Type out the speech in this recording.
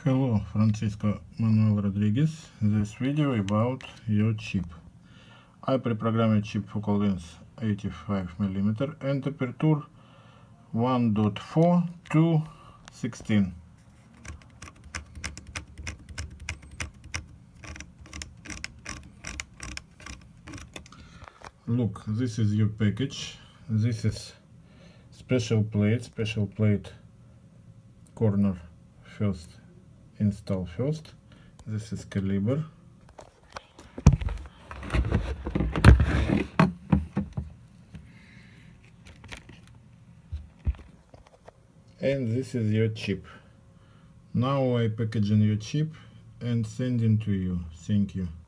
Hello, Francisco Manuel Rodriguez. This video about your chip. I pre-programmed chip focal length 85mm and aperture 1.4 to 16. Look, this is your package. This is special plate corner first. Install first. This is caliber. And this is your chip. Now I packaging your chip and sending to you. Thank you.